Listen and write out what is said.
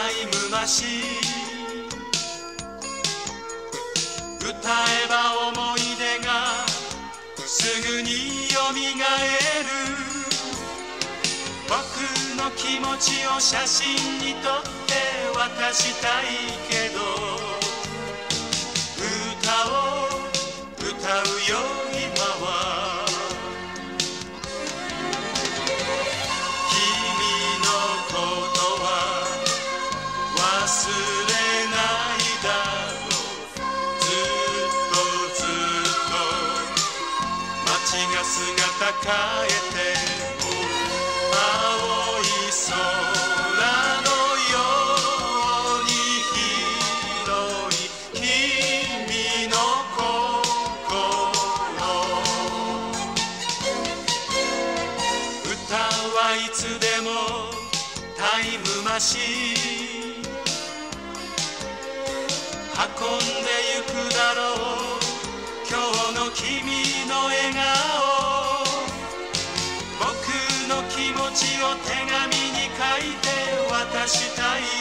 イムマシン、歌えば思い出がすぐによみがえる。僕の気持ちを写真に撮って渡したいけど、歌を歌うよ今は。君のことは忘れないだろう。ずっとずっと街が姿変えても青い空のように広い君の心。歌はいつでもタイムマシン、運んでゆくだろう今日の君の笑顔。僕の気持ちを手紙に書いて渡したい